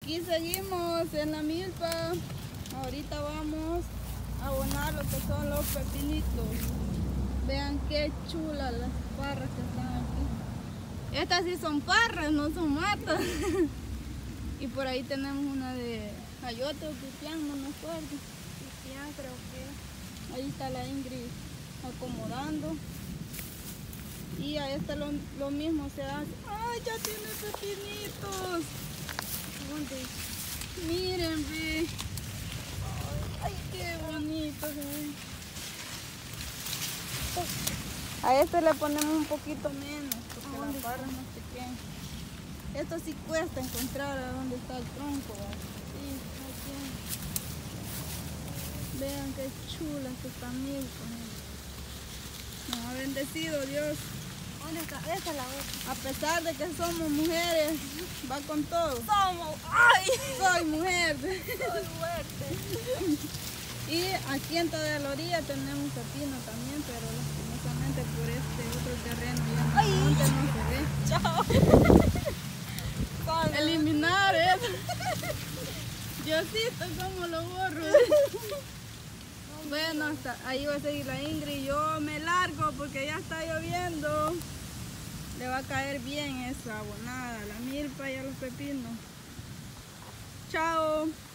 Aquí seguimos en la milpa. Ahorita vamos a abonar lo que son los pepinitos. Vean qué chulas las parras que están aquí. Estas sí son parras, no son matas. Y por ahí tenemos una de ayote o pipián, no me acuerdo. Pipián creo que. Ahí está la Ingrid acomodando. Y a esta lo mismo se hace. ¡Ay, ya tiene pepinitos! ¿Dónde? Miren, ve. ¡Ay, qué bonito! A este le ponemos un poquito menos, porque la parra es más pequeña. Esto sí cuesta encontrar a dónde está el tronco. Sí, aquí. Vean qué chulas que están milpas. Nos ha bendecido Dios. ¿Dónde está? Esa es la otra. A pesar de que somos mujeres, va con todo. Somos. ¡Ay! Soy mujer. Soy fuerte. Y aquí en toda la orilla tenemos pepino también, pero lastimosamente por este otro terreno ya en el monte no se ve. Chao. Eliminar eso. Diosito, ¿cómo lo borro? Bueno, hasta ahí va a seguir la Ingrid. Yo me largo porque ya está lloviendo. Le va a caer bien esa abonada, la milpa y a los pepinos. Chao.